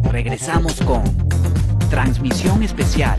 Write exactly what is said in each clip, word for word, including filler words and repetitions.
Regresamos con transmisión especial.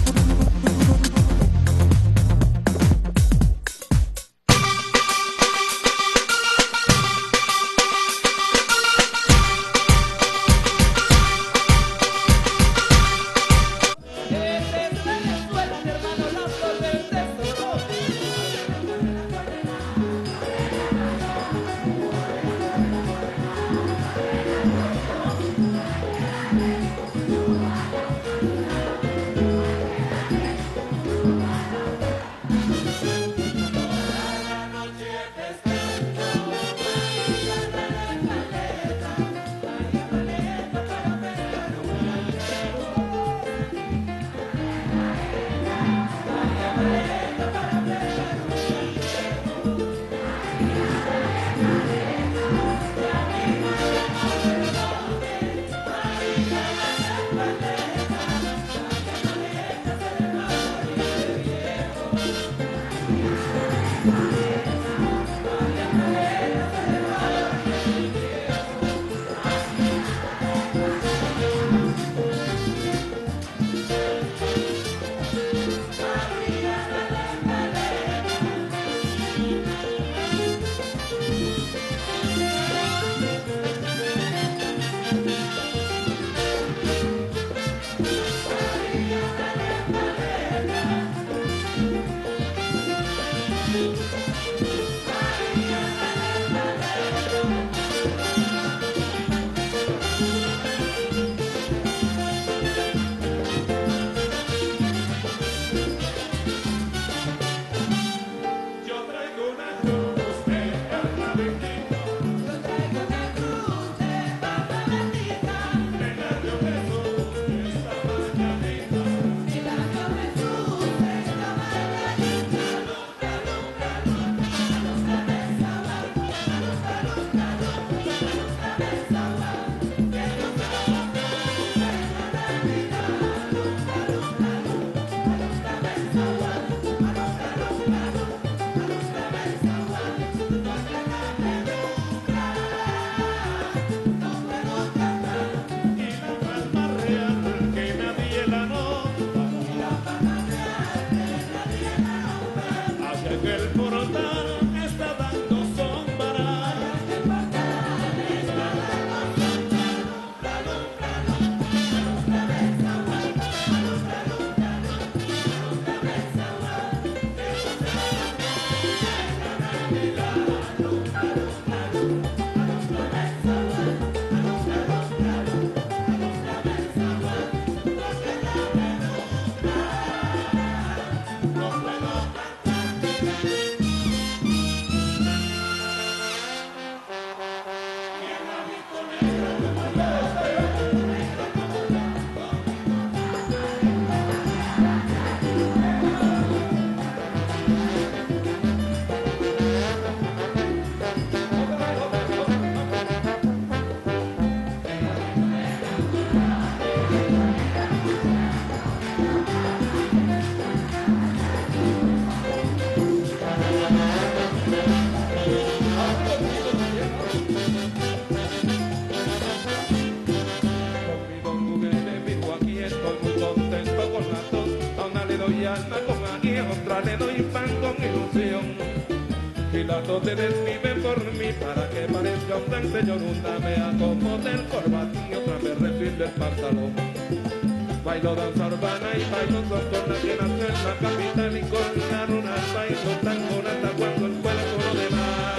Te desvive por mí para que parezca un gran señor. Una me acomode el corbatín y otra me refile el pantalón. Bailo danza urbana y bailo son con la que nació en la capital y con la luna bailo tango hasta cuando el cuerpo lo demás.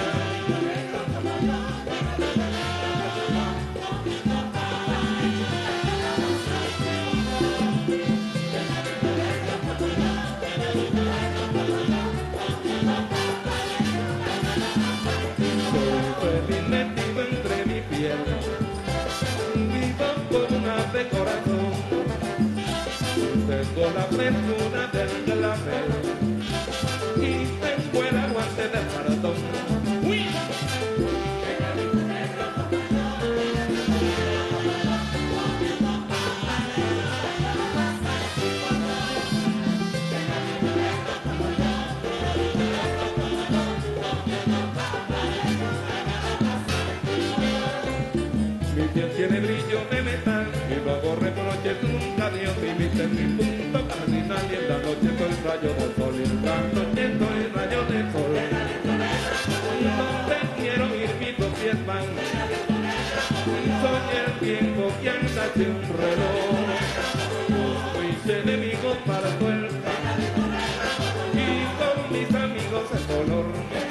Tengo la frescura del glamour y tengo el aguante del maratón. ¡Uy! Mi piel tiene brillo de metal y luego reproches nunca Dios viviste en mi punto cardinal y en la noche soy rayo del sol y en la noche soy rayo del sol donde quiero ir mis dos pies van soy el tiempo que anda sin un reloj mis enemigos para suelta y con mis amigos el dolor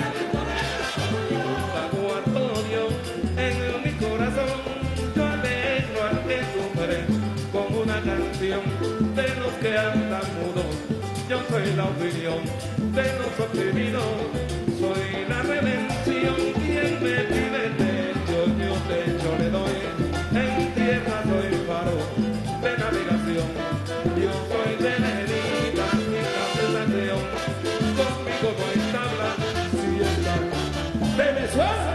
pago a todo Dios en mi corazón yo alegro al que sufre con una canción de los que andan mudos yo soy la opinión de los oprimidos soy la redención quien me pide techo yo techo le doy en tierra soy faro de navegación yo soy de la herida y la sensación conmigo no hay tabla si está Venezuela.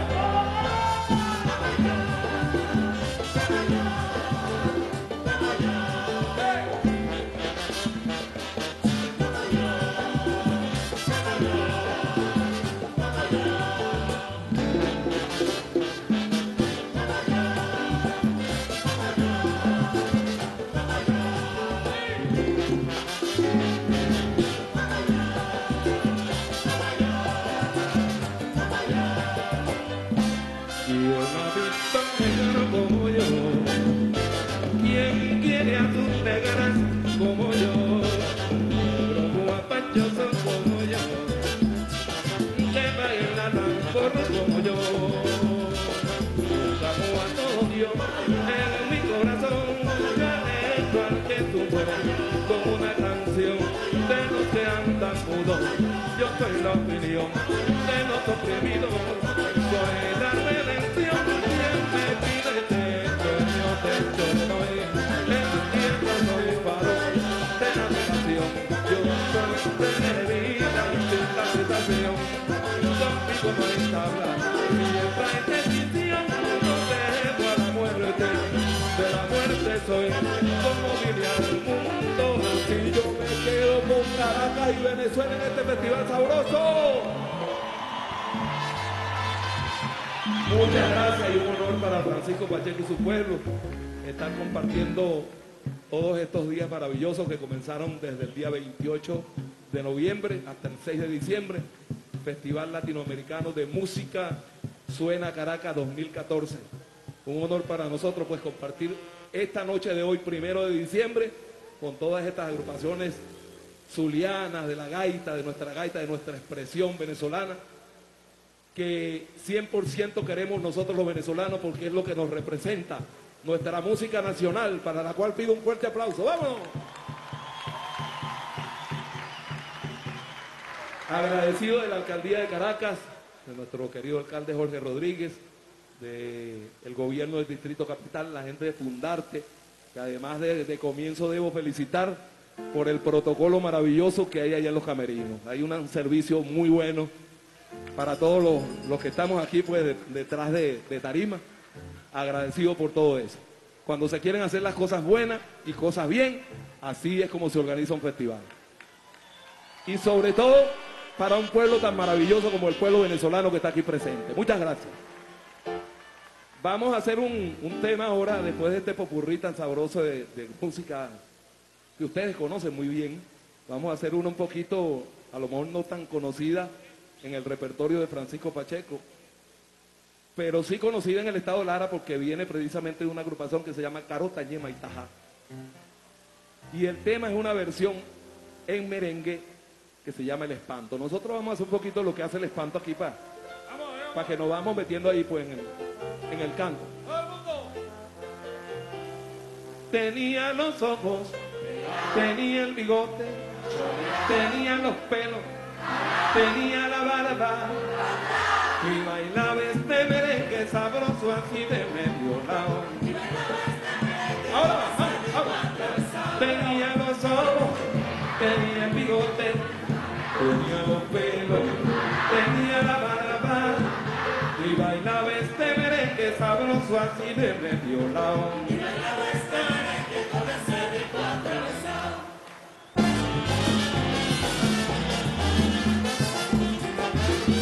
Como yo, como apachoso como yo, que baila tambor como yo, amo a todo Dios en mi corazón, yo alegro al que sufre con una canción de los que andan mudos, yo soy la opinión de los oprimidos, soy la redención, quien me pide techo, yo techo le doy, en tierra soy faro. Yo soy de vida sin la sensación conmigo no hay tabla y esta es decisión no dejo a la muerte de la muerte soy como vine al mundo si yo me quedo con Caracas y Venezuela en este festival sabroso. Muchas gracias y un honor para Francisco Pacheco y su pueblo estar compartiendo todos estos días maravillosos que comenzaron desde el día veintiocho de noviembre hasta el seis de diciembre, Festival Latinoamericano de Música Suena Caracas dos mil catorce. Un honor para nosotros pues compartir esta noche de hoy, primero de diciembre, con todas estas agrupaciones zulianas, de la gaita, de nuestra gaita, de nuestra expresión venezolana, que cien por ciento queremos nosotros los venezolanos porque es lo que nos representa. Nuestra música nacional, para la cual pido un fuerte aplauso. ¡Vámonos! Agradecido de la Alcaldía de Caracas, de nuestro querido alcalde Jorge Rodríguez, del gobierno del Distrito Capital, la gente de Fundarte, que además de, de comienzo debo felicitar por el protocolo maravilloso que hay allá en los camerinos. Hay un, un servicio muy bueno para todos los, los que estamos aquí pues de, detrás de, de tarima. Agradecido por todo eso. Cuando se quieren hacer las cosas buenas y cosas bien, así es como se organiza un festival. Y sobre todo, para un pueblo tan maravilloso como el pueblo venezolano que está aquí presente. Muchas gracias. Vamos a hacer un, un tema ahora, después de este popurrí tan sabroso de, de música que ustedes conocen muy bien. Vamos a hacer uno un poquito, a lo mejor no tan conocida en el repertorio de Francisco Pacheco, pero sí conocida en el estado de Lara porque viene precisamente de una agrupación que se llama Caro Tañema y Tajá. Y el tema es una versión en merengue que se llama El Espanto. Nosotros vamos a hacer un poquito lo que hace el espanto aquí para, para que nos vamos metiendo ahí pues en el, en el canto. Tenía los ojos, tenía el bigote, tenía los pelos, tenía la barba y bailaba este merengue sabroso así de medio lado. Ahora va, vamos. Tenía los ojos, tenía el bigote, tenía los pelos, tenía la barba y bailaba este merengue sabroso así de medio lado. Y bailaba este merengue con ese rico atravesado.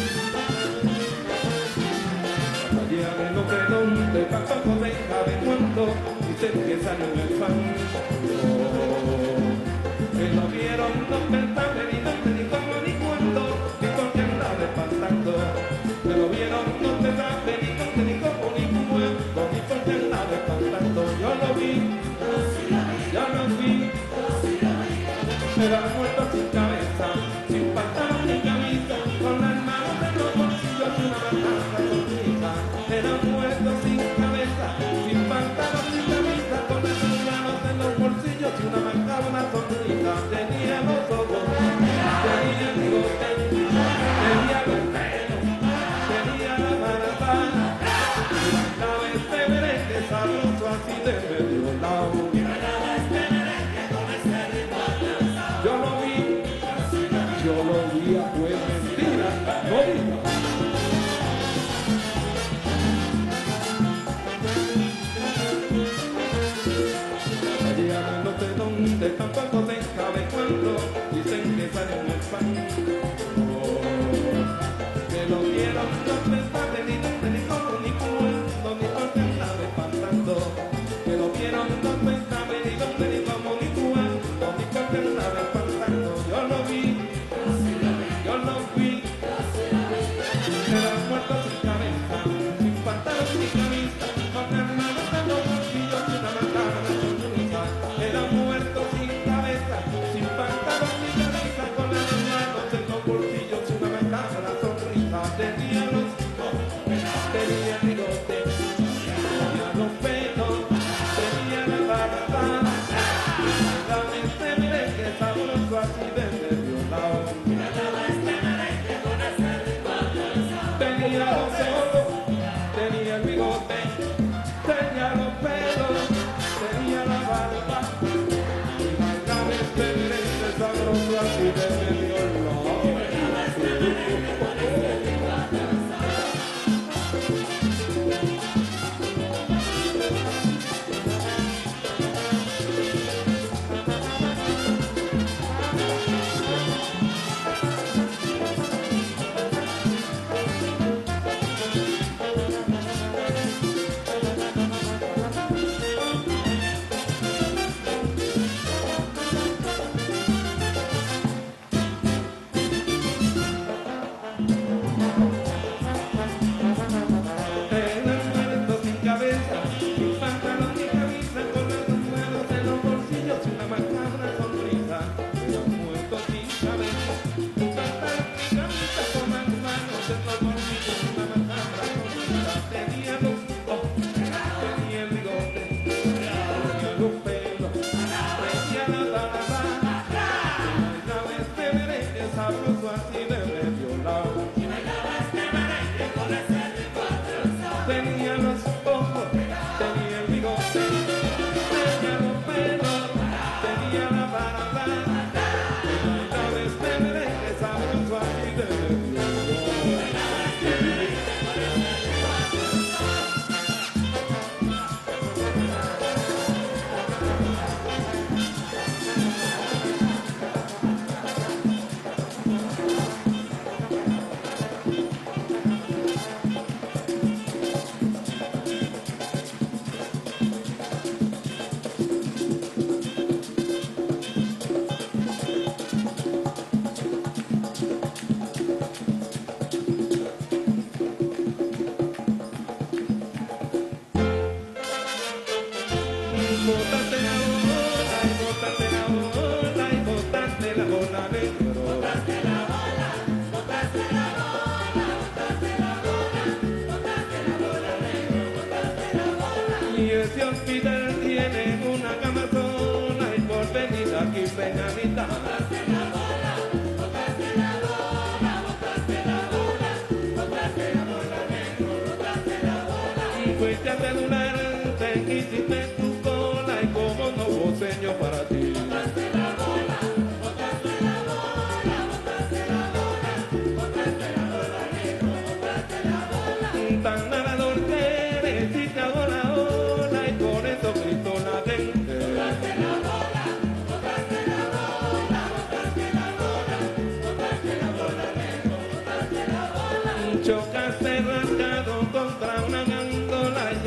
Allá de no sé dónde, papá, no deja de cuando dicen que salió en el fango. Que lo vieron, no pensaban ni dónde, ni cómo, ni cuándo, ni por qué andaba espantando. Que lo vieron, no pensaban ni dónde, ni cómo, ni cuándo, ni por qué andaba espantando. Yo lo vi, yo lo vi, era muerto sin cabeza, sin pantalón ni camisa, con las manos en los bolsillos y una banana sonrisa. Era muerto sin cabeza, sin pantalón ni camisa, con las manos en los bolsillos y una macabra sonrisa. Tenía los ojos, tenía el bigote, tenía los pelos, tenía la barba, y bailaba este merengue sabroso así de medio lado. Yo lo vi a fue mentira, no diga. Llegaron no sé dónde, tampoco se sabe cuándo, dicen que salió en el fango. Que lo vieron, no pensaban ni dónde, ni cómo, ni cuándo, ni por qué andaba espantando. Que lo vieron, no pensaban ni dónde, ni cómo, ni cuándo, ni por qué andaba espantando. Yo lo vi. Yo no fui, era muerto sin cabeza, sin pantalón ni camisa, con las manos en los bolsillos y una macabra sonrisa. Era muerto sin cabeza, sin pantalón ni camisa, con las manos en los bolsillos y una macabra sonrisa. Tenía los ojos, tenía el bigote, tenía los pelos, tenía la barba, la mente merengue sabroso así de medio lado. Tenía los ojos, tenía el bigote, tenía los pelos, tenía la barba, y bailaba este merengue sabroso así de medio lado. Tenía los ojos, tenía el bigote, tenía los pelos, tenía la barba, y bailaba este merengue sabroso así de medio lado. Botaste la bola, y botaste la bola, y botaste la bola negro. Botaste la bola, botaste la bola, botaste la bola, botaste la bola negro, botaste la bola. Y ese hospital tiene una cama sola, y por venir aquí peñanita. Botaste la bola, botaste la bola, botaste la bola, botaste la bola negro, botaste la bola. Y fuiste a celular, te quisiste tu cola, y como no hubo señor para ti. Botaste la bola, botaste la bola, botaste la bola, botaste la bola negro, botaste la bola. Tan nadador que eres y te hago la ola, y por eso grito la gente. Botaste la bola, botaste la bola, botaste la bola, botaste la bola negro, botaste la bola. Chocaste rasgado contra una gandola y el pica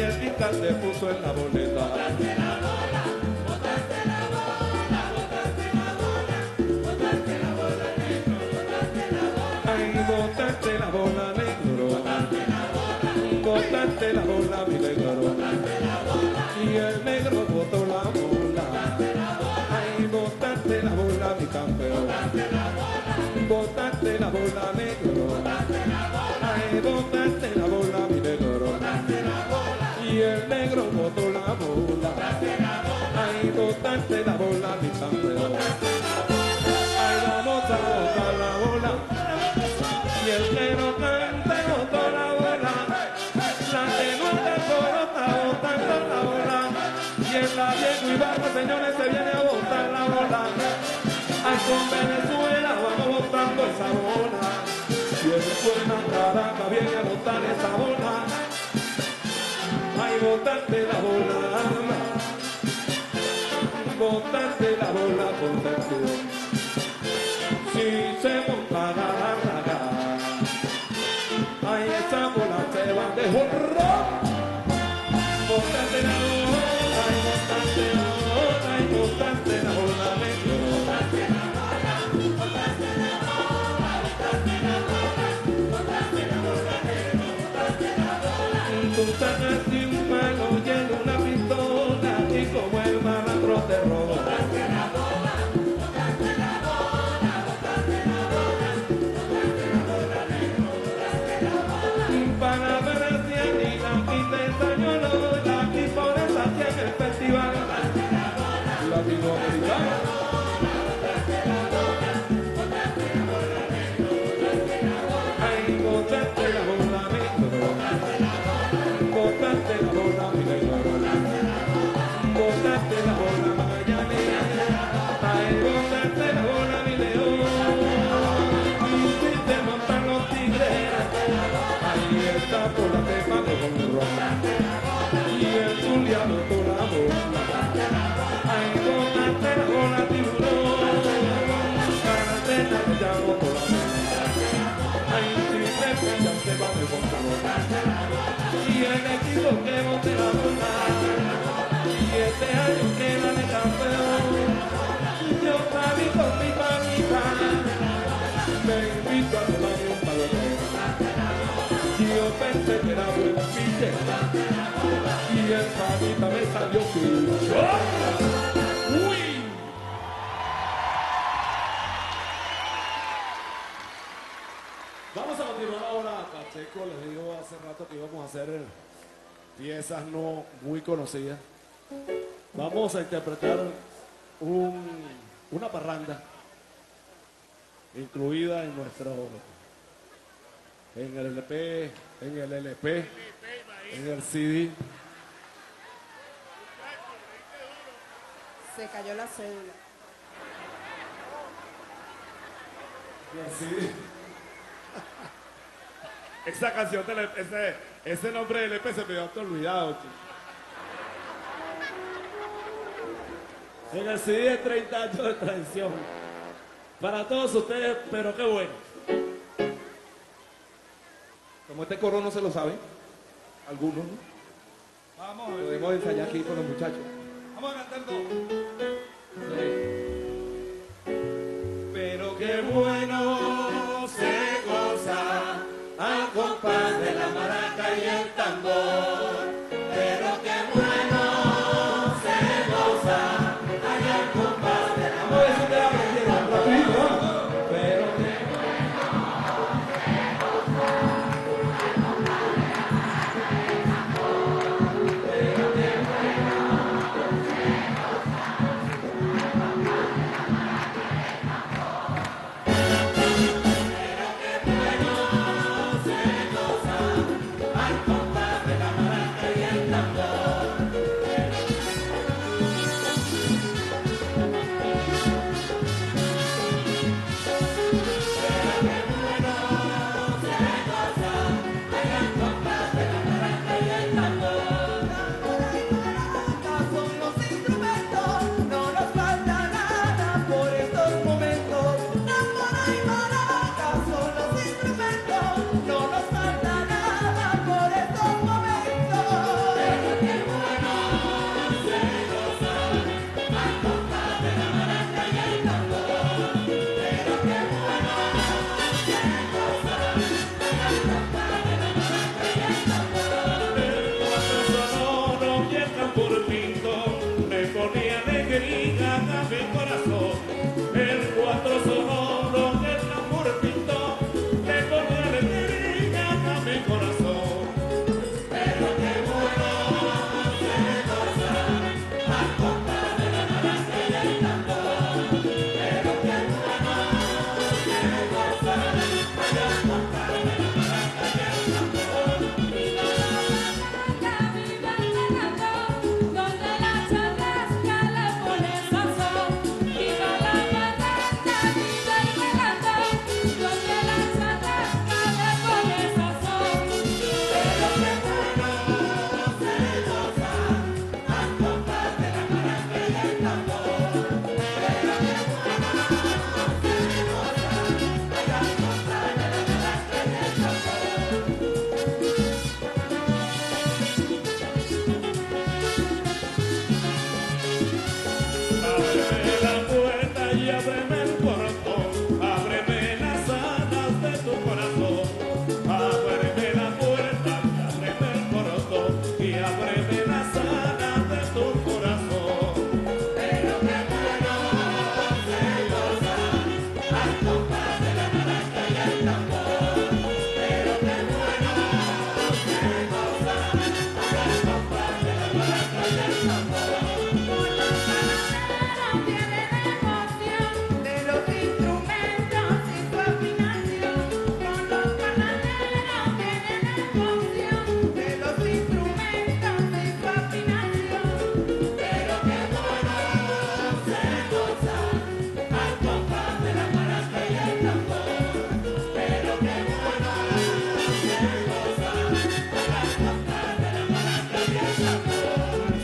botar se puso en la boleta. Botaste la bola, botaste la bola, botaste la bola, botaste la bola negro, botaste la bola. Ay, botaste la bola negro. Botaste la bola, botaste la bola mi negro. botaste la bola, Y el negro botó la bola. botaste la bola, Ay, botaste la bola mi campeón. botaste la bola, Botaste la bola negro. botaste la bola, Ay, botaste la bola mi negro. botaste la bola, Y el negro botó la bola. botaste la bola, Ay, botaste la bola mi campeón. Ay, vamos a botar la bola. Y el negro cante botó la bola. La que no está coro está botando la bola. Y en la Diego y Barba, señores, se viene a botar la bola. Ay, con Venezuela vamos botando esa bola. Y el suena Caracas viene a botar esa bola. Ay, botaste la bola. Botaste la bola con sentido. Si se monta la larga. Ay, esa bola se va de jorro. Botaste la bola, ay, botaste la bola, ay, botaste la bola, negro. botaste la bola, botaste la bola, botaste la bola, botaste la bola negro, botaste la bola. Tú sacaste un palo y en una pistola y como el malandro te roba. Botaste la bola, botaste la bola, botaste la bola, botaste la bola negro, botaste la bola. Para ver si a ti la quita esa ñolola y por eso aquí en el festival latinoamericano. Ay, botaste la bola negro. Botaste la bola mi negro. Botaste la bola mañanera. Ay, botaste la bola mi león. Y si te montan los tigres, ahí está por la tepa de con roja. Y el Zulia botó la bola. Ay, botaste la bola tiburón. Caracena ya botó la bola. Ay, si te pillan te va de bombón. Y el equipo que bote la bola. Y este año queda de campeón. Yo salí con mi panita. Me invito a tomarme un palo de yo pensé que era buen piche. Y el panita me salió suyo. ¡Uy! Vamos a continuar ahora. Pacheco les dijo hace rato que íbamos a hacer piezas no muy conocidas. Vamos a interpretar un, una parranda incluida en nuestro en el L P, en el L P, en el C D. Se cayó la cédula. En el C D. Esa canción, del- ese, ese nombre del E P se me dio hasta olvidado, chico. En el C D de treinta años de tradición. Para todos ustedes, pero qué bueno. Como este coro no se lo sabe, algunos, ¿no? Vamos a ver. Podemos ensayar aquí con los muchachos. Vamos a cantar todo. Pero qué bueno se goza al compás de la maraca y el tambor. Pero qué bueno se goza al compás de la maraca y el tambor. Pero qué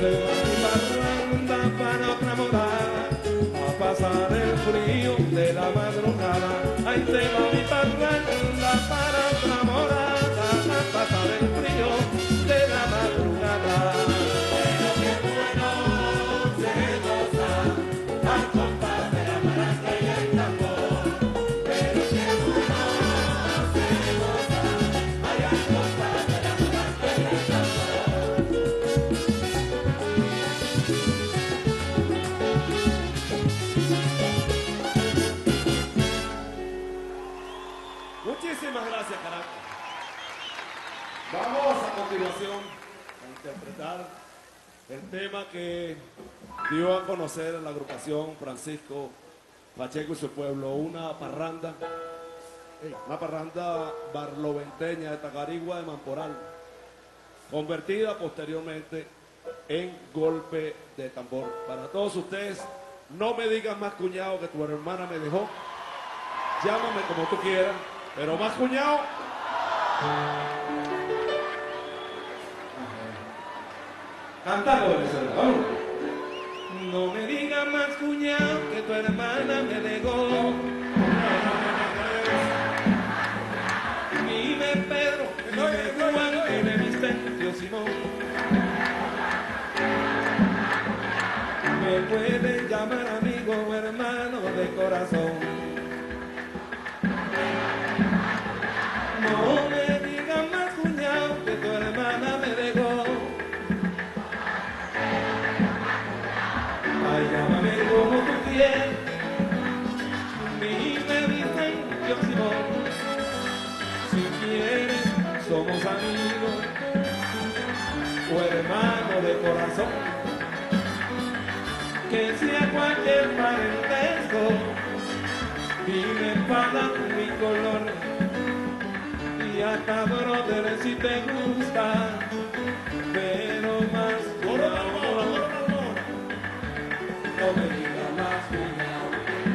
se va mi parranda para otra morada, a pasar el frío de la madrugada. Ahí se va mi parranda para otra morada, a pasar el frío de la madrugada. Pero qué bueno se goza al compás de la maracas y el tambor. Pero qué bueno se goza ay, al compás de la maracas y el Muchísimas gracias, Caracas. Vamos a continuación a interpretar el tema que dio a conocer la agrupación Francisco Pacheco y su pueblo, una parranda, una parranda barloventeña de Tacarigua de Mamporal, convertida posteriormente en golpe de tambor. Para todos ustedes, no me digas más cuñado que tu hermana me dejó, llámame como tú quieras, pero más cuñado. Cantando Venezuela, vamos. No me digas más cuñado que tu hermana me negó. Dime Pedro, dime Juan, dime Vicente Simón. Me pueden llamar amigo o hermano de corazón. No me digas más cuñado que tu hermana me dejó. Ay, llámame como tú quieras, dime Vicente Simón. Si quieres, somos amigos o hermanos de corazón. Que sea cualquier parentesco, dime para mi color. Y hasta brother si te gusta, pero más por amor. No me digas más cuñado.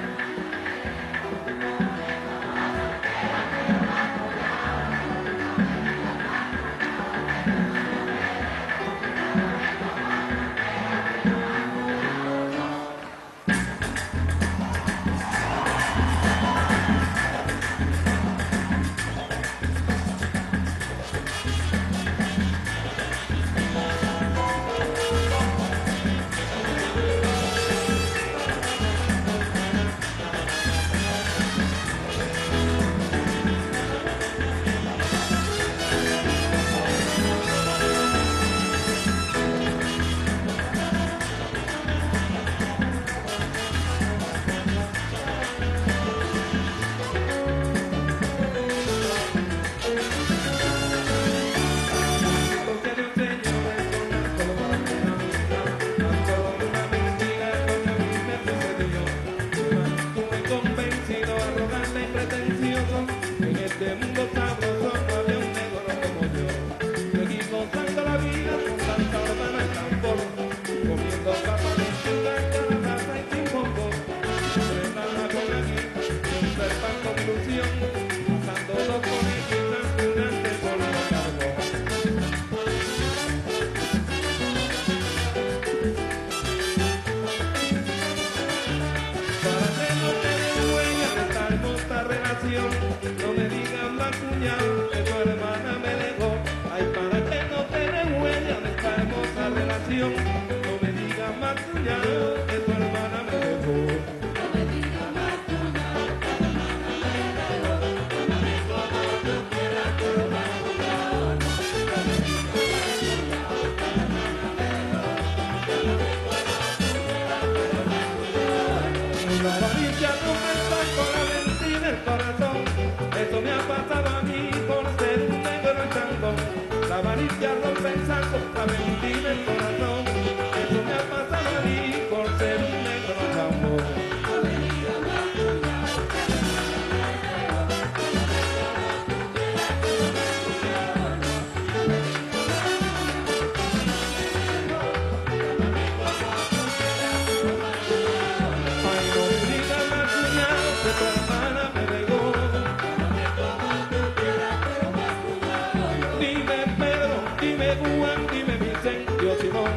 No me digas más cuñado que tu hermana me dejó. Ay, para que no te dé huella de esta hermosa relación. No me digas más cuñado que tu hermana me dejó. No me digas más cuñado que tu hermana me dejó. Llámame como tú quieras, pero más cuñado no. No me digas más cuñado que tu hermana me dejó. Llámame como tú quieras, pero más cuñado no. La varilla no me está con la mentira el corazón. Eso me ha pasado a mí por ser un negro chambón. La varilla rompe el saco, la mentira el corazón. Eso me ha pasado a mí por ser un negro chambón. No me digas más cuñado que tu hermana me dejó. Llámame como tú quieras, pero más cuñado no. No me digas más cuñado que tu hermana me dejó. Llámame como tú quieras, pero más cuñado no. Ay, no me digas más cuñado que tu hermana me dejó. Llámame como tú quieras, pero más cuñado no. Dime Pedro, dime Juan, dime Vicente Simón.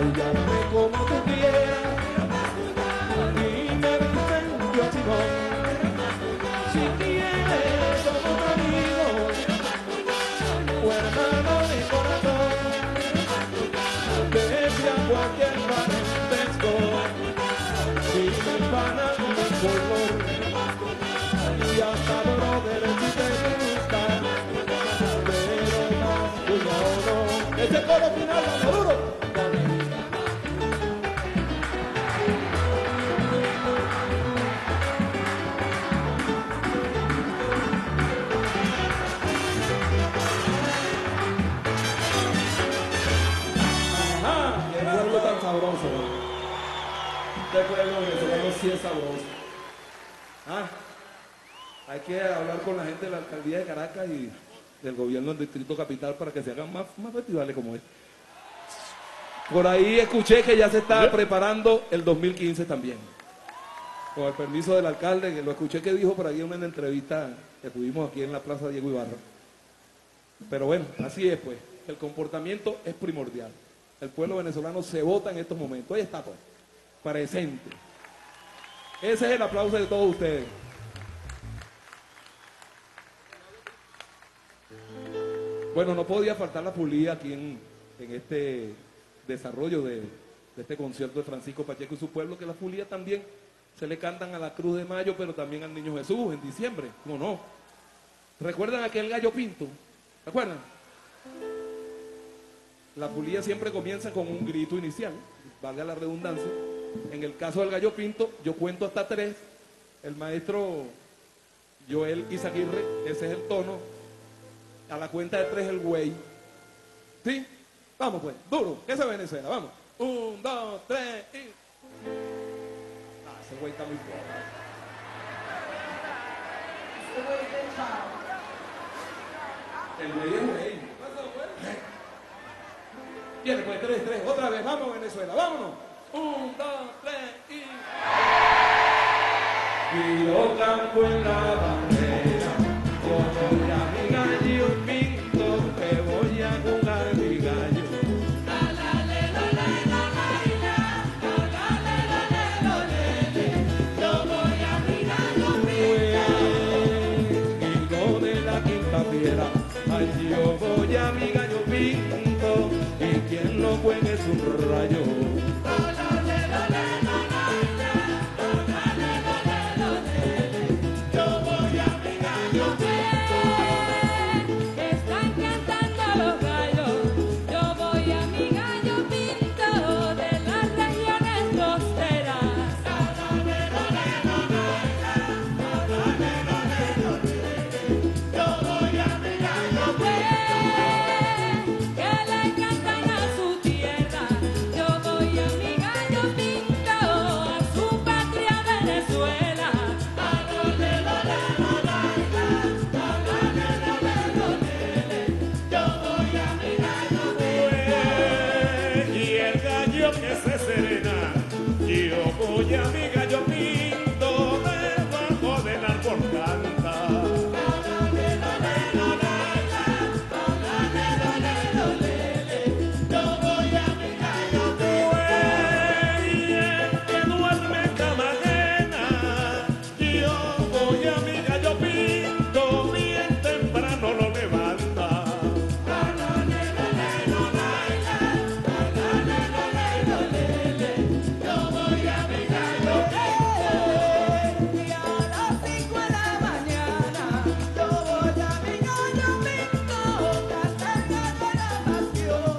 llámame como tú quieras y me dicen yo a Simón. Si quieres somos amigos o hermanos de corazón, desde a cualquier parentesco y mi pana y mi color y hasta brother si te gusta, pero más cuidado no. Ese coro final, dale duro. Sabroso, este pueblo venezolano sí es sabroso. Ah, hay que hablar con la gente de la alcaldía de Caracas y del gobierno del Distrito Capital para que se hagan más, más festivales como este. Por ahí escuché que ya se está preparando el dos mil quince también. Con el permiso del alcalde, que lo escuché que dijo por ahí en una entrevista que tuvimos aquí en la Plaza Diego Ibarra. Pero bueno, así es pues, el comportamiento es primordial. El pueblo venezolano se vota en estos momentos. Ahí está, pues, presente. Ese es el aplauso de todos ustedes. Bueno, no podía faltar la Fulía aquí en, en este desarrollo de, de este concierto de Francisco Pacheco y su pueblo, que la Fulía también se le cantan a la Cruz de Mayo, pero también al Niño Jesús en diciembre. ¿Cómo no? ¿Recuerdan aquel gallo pinto? ¿Recuerdan? La Fulía siempre comienza con un grito inicial, valga la redundancia. En el caso del gallo pinto, yo cuento hasta tres. El maestro Joel Izaguirre, ese es el tono. A la cuenta de tres el güey. ¿Sí? Vamos pues, duro, esa es Venezuela, vamos. Un, dos, tres y... Ah, ese güey está muy fuerte. El güey es güey. ¿Qué pasó, güey? Viene pues, tres, tres, otra vez, vamos Venezuela, vámonos. Un, dos, tres y... Y yo campo en la bandera, como ya mi gallo pinto, que voy a jugar mi gallo. Yo voy a mi gallo pinto. Hijo de la quinta fiera, ay, yo voy a mi gallo pinto. Quien no juegue es un rayo. Yo voy a mi gallo pinto. Están cantando los gallos. Yo voy a mi gallo pinto de las regiones costeras. Yo voy a mi gallo Que le cantan a su tierra. Yo voy a mi gallo pinto a su patria Venezuela. Yo voy a mi gallo pinto. Y el gallo que se serena, yo voy a mi gallo pinto, debajo del árbol canta. Yo voy a mi gallo pinto. Y el que duerme en cama ajena, yo voy a mi gallo pinto, bien temprano lo levanta. Yo voy a mi gallo pinto. Y a las cinco de la mañana yo voy a mi gallo pinto, cantando la pasión.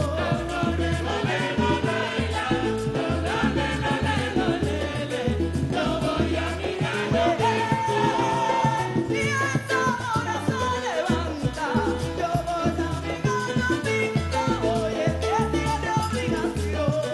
Yo voy a mi gallo pinto. Y esta hora se levanta, yo voy a mi gallo pinto, hoy es día de obligación.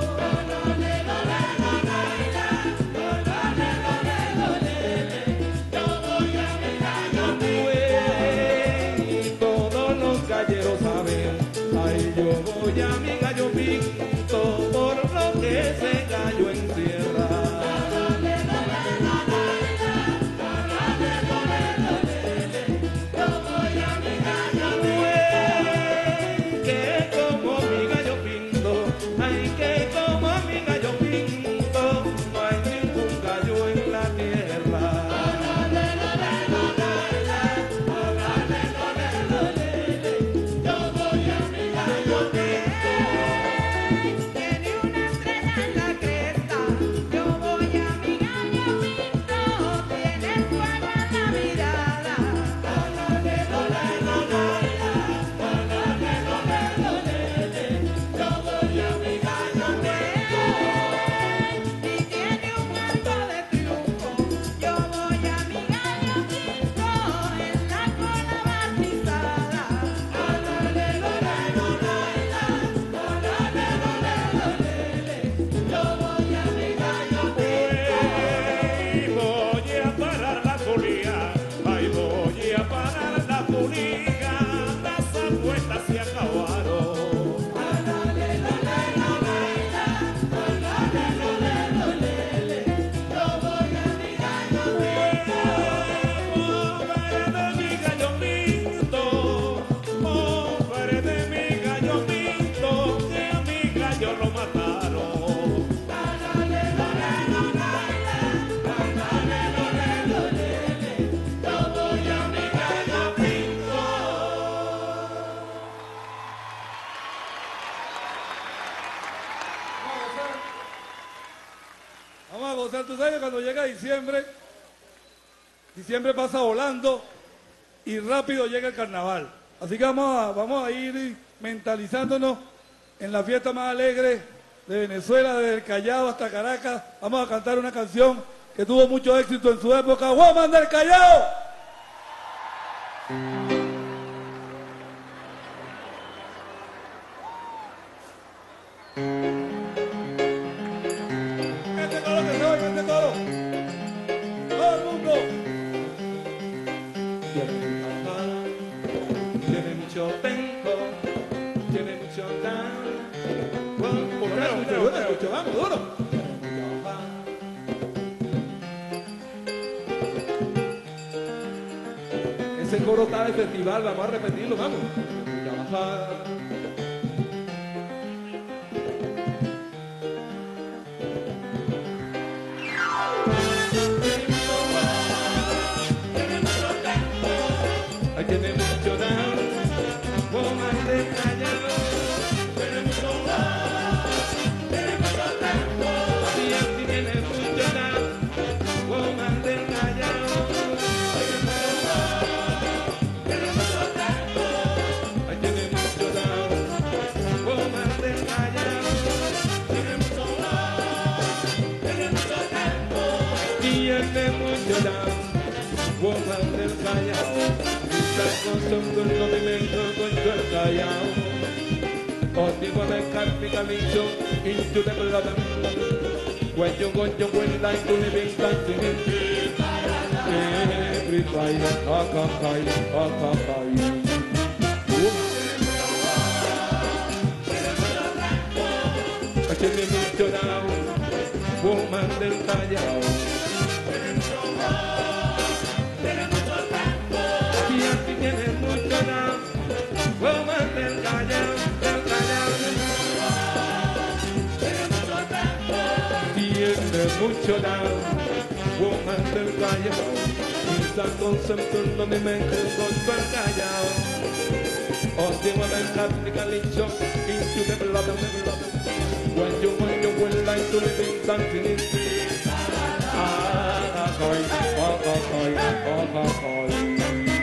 Yo voy a mi gallo pinto. Y todos los galleros saben, ay, yo voy a mi gallo pinto, por lo que ese gallo encierra. Que como mi gallo pinto, ay, gozar. Tú sabes que cuando llega diciembre, diciembre pasa volando y rápido llega el carnaval. Así que vamos a, vamos a ir mentalizándonos en la fiesta más alegre de Venezuela, desde el Callao hasta Caracas. Vamos a cantar una canción que tuvo mucho éxito en su época, Woman del Callao. Este coro que se oiga, este coro. Todo el mundo. Tiene mucho tempo, tiene mucho down. Vamos, duro, vamos, duro. Ese coro está de festival, vamos a repetirlo, vamos. Ay, tiene mucho down, woman del Callao. Tiene mucho down, tiene mucho tempo. Y así tiene mucho down, woman del Callao. Tiene mucho down, tiene mucho tempo. Ay, tiene mucho down, woman del Callao. Tiene mucho down, tiene mucho tempo. Y tiene mucho down, woman del Callao. Con son con lo de dentro con el Callao. Contigo me carpica licho into the blood. When you go you will like to live in dancing. Every fight, a capai, a capai. Tiene mucho down, woman del Callao. Tiene mucho down, woman del Callao, del Callao. Tiene mucho down, woman del Callao. Quizá concentrando mi mente con el Callao. Oh, the woman capital licho into the blood of the blood. When you want you will like to live in dancing in street. Ah, ah, coy, ah, ah, coy, ah, ah, coy.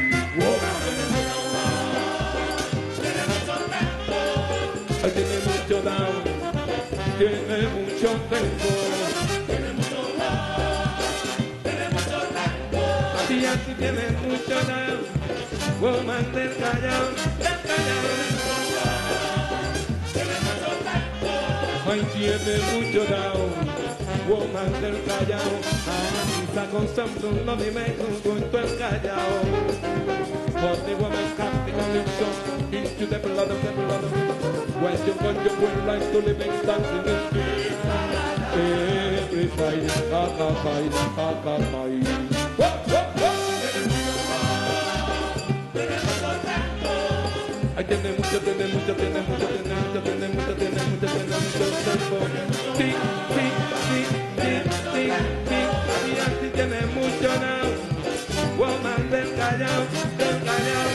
Tiene mucho down, tiene mucho tempo. Tiene mucho down, tiene mucho tempo. Así así tiene mucho down, woman del Callao, del Callao. Tiene mucho tempo. Ay, tiene mucho down, woman del Callao. Ah, quizá con Samsung no dime junto el Callao. For the woman capital into the blood of the blood of the when you want you will like to live in dancing in the street. Every fight, ha ha fight, ha ha fight. Ay, tiene mucho, tiene mucho, tiene mucho, tiene mucho, tiene mucho, tiene mucho, tiene mucho tiempo. Sí, sí, sí, sí, sí, sí. Y así tiene mucho now. Woman del Callao, del Callao.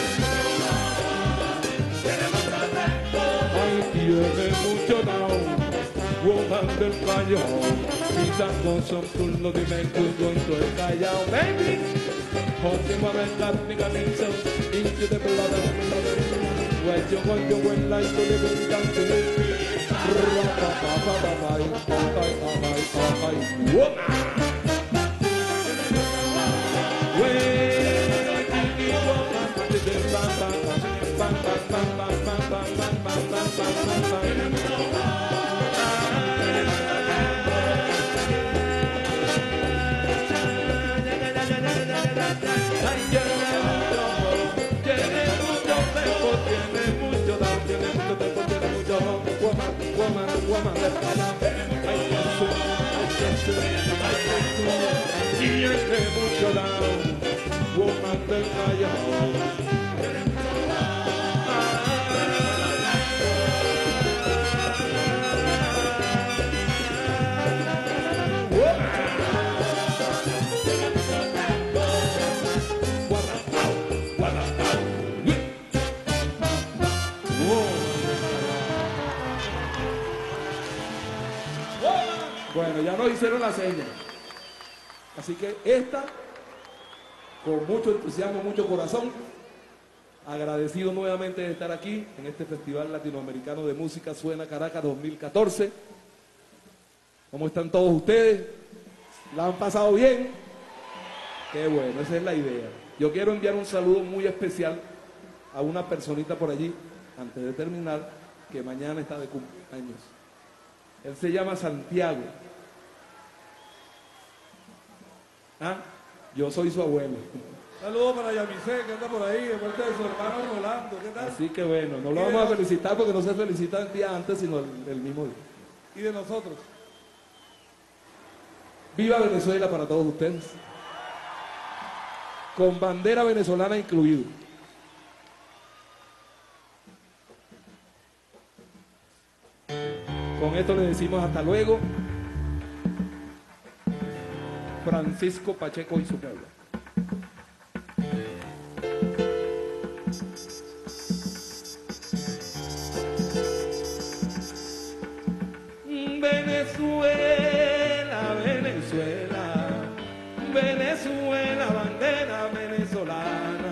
Tiene mucho down, woman del Callao. Quizás con son turno de mente con el Callao, baby. Holding woman that nigga himself into the blood of the blood. When you want you will like to live in dancing in the street. Woman. Tiene mucho down, woman del Callao. Bueno, ya nos hicieron la seña. Así que esta, con mucho entusiasmo, mucho corazón, agradecido nuevamente de estar aquí en este Festival Latinoamericano de Música Suena Caracas dos mil catorce. ¿Cómo están todos ustedes? ¿La han pasado bien? Qué bueno, esa es la idea. Yo quiero enviar un saludo muy especial a una personita por allí, antes de terminar, que mañana está de cumpleaños. Él se llama Santiago. ¿Ah? Yo soy su abuelo. Saludos para Yamisé, que anda por ahí, de parte de su hermano Rolando. ¿Qué tal? Así que bueno, no lo vamos a felicitar porque no se felicita el día antes, sino el, el mismo día. Y de nosotros. Viva Venezuela para todos ustedes. Con bandera venezolana incluido. Con esto le decimos hasta luego. Francisco Pacheco y su pueblo. Venezuela, Venezuela, Venezuela, bandera venezolana.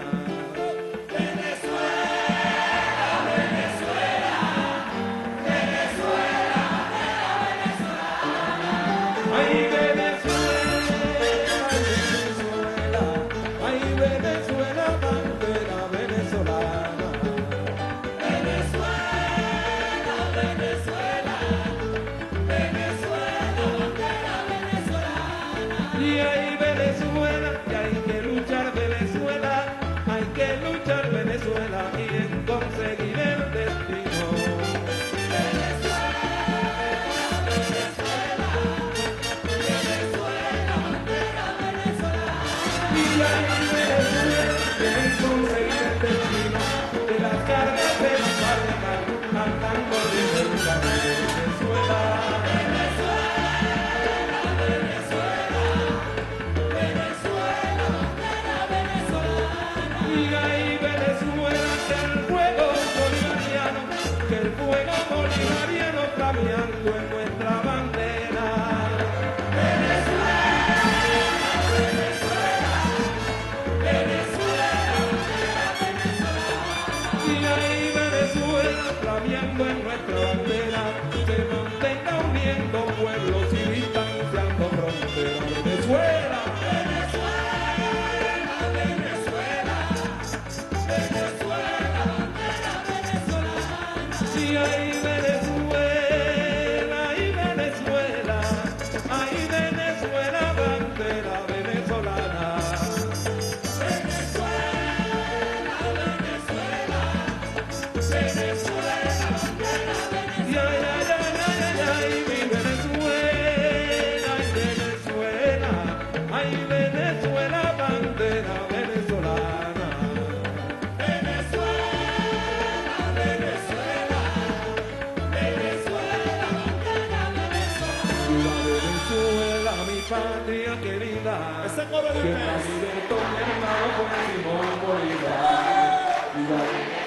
Venezuela, Venezuela, Venezuela, bandera venezolana. Ay, Venezuela, Venezuela, ay, Venezuela, bandera venezolana. Venezuela, Venezuela, Venezuela, bandera venezolana. Y hay Venezuela, y hay que luchar Venezuela, hay que luchar Venezuela y en conseguir el destino. Venezuela, Venezuela, Venezuela, bandera venezolana. Y hay Venezuela, que en conseguir el destino, de las cargas de la fábrica, andan corriendo el camino de Venezuela. Y hay Venezuela, que el fuego bolivariano, que el fuego bolivariano flameando en nuestra bandera. Y hay Venezuela, flameando en nuestra bandera, se mantenga uniendo pueblos y distanciando fronteras. Venezuela. Sí, hay Venezuela, hay Venezuela, hay Venezuela, bandera venezolana. Y ay, ay, ay, ay, ay, ay, mi Venezuela, ay, Venezuela, ay, Venezuela, bandera venezolana. Viva Venezuela, mi patria querida, Ese coro de que ustedes. la libertó mi hermano con Simón Bolívar. Viva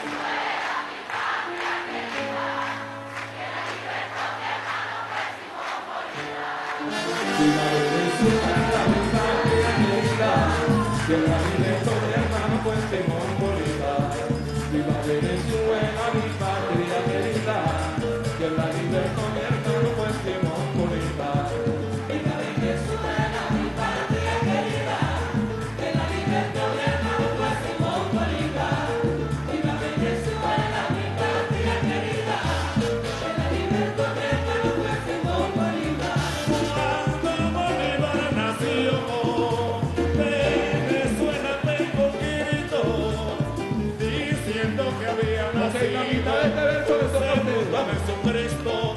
Viva Venezuela, mi patria querida, que la libertó mi hermano con Simón Bolívar. Viva Venezuela, mi patria querida, que la libertó mi hermano con Simón Bolívar. Viva Venezuela, mi patria querida, que la libertó mi hermano fue Simón Bolívar. Viva Venezuela, mi patria querida, que la libertó mi hermano fue Simón Bolívar. Cuando Bolívar nació, Venezuela tengo un grito diciendo que había Ok, la mitad de este verso le toca a ustedes. nacido Jesucristo.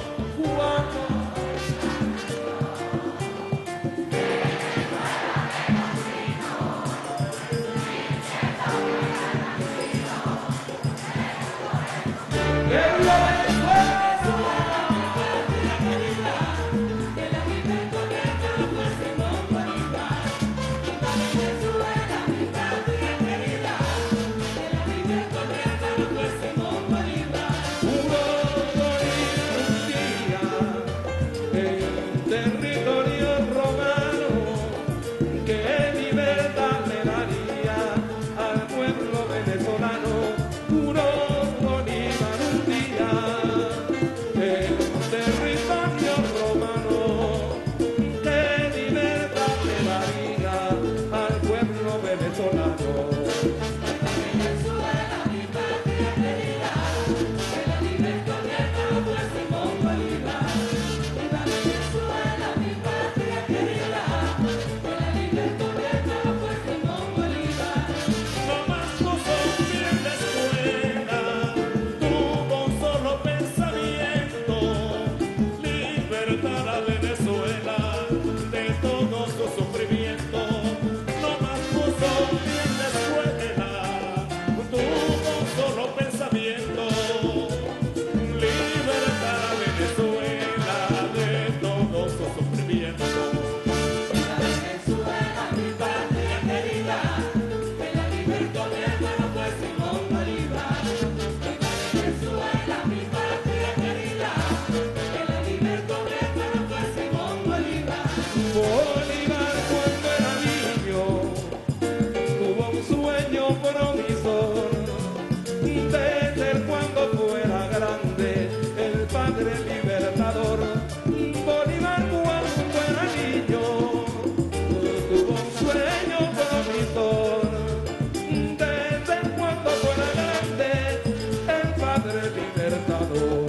padre libertador. Bolívar cuando era niño tuvo un sueño promisor. Desde cuando fuera grande el padre libertador.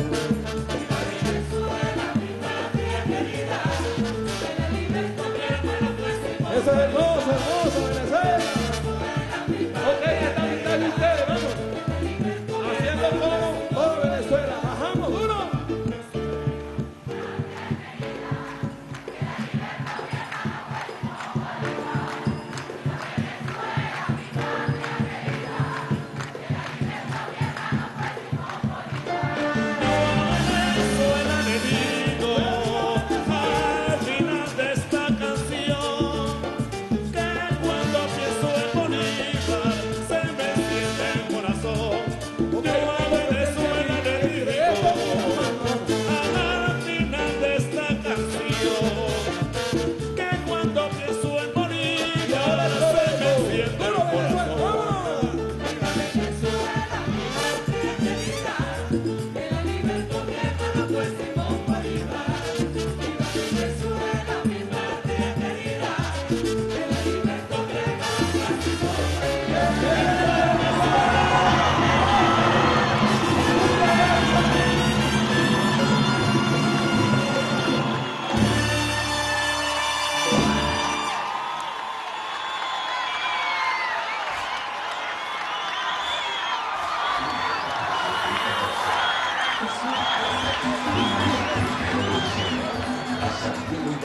Eso es hermoso, hermoso, Venezuela. Ok, están, están ustedes, vamos. Haciendo todo, todo Venezuela. Bajamos, duro. Venezuela le digo al final de esta canción que cuando pienso en Bolívar se me siente el corazón. Yo a Venezuela le digo al final de esta canción que cuando pienso en Bolívar se me siente el corazón.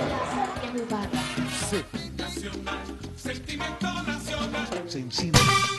Sencillo.